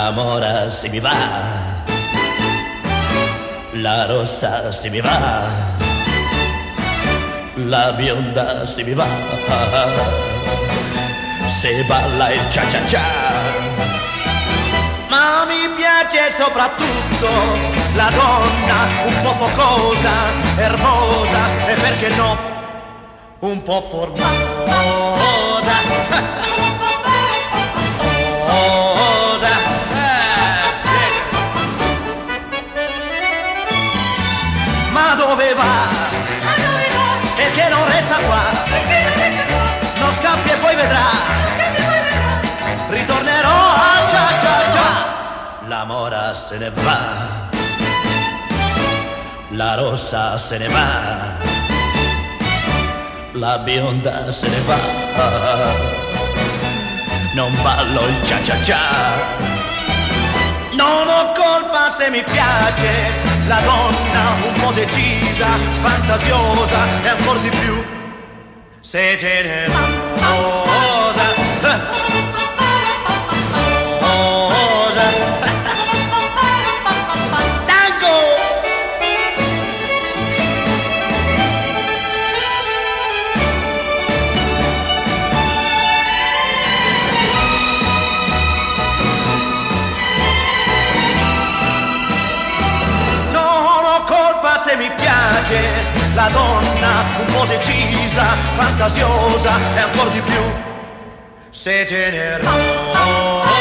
La mora se mi va, la rossa se mi va, la bionda se mi va, se balla il cia cia cia. Ma mi piace soprattutto la donna un po' focosa, ermosa e perché no, un po' formosa. Ma dove va? Perché non resta qua? Non scappi e poi vedrà. Ritornerò a cia cia cia. La mora se ne va, la rossa se ne va, la bionda se ne va. Non ballo il cia cia cia. Non ho colpa se mi piace la donna un po' decisa, fantasiosa e ancor di più se generosa. Tango! Se mi piace la donna un po' decisa, fantasiosa e ancor di più se generosa.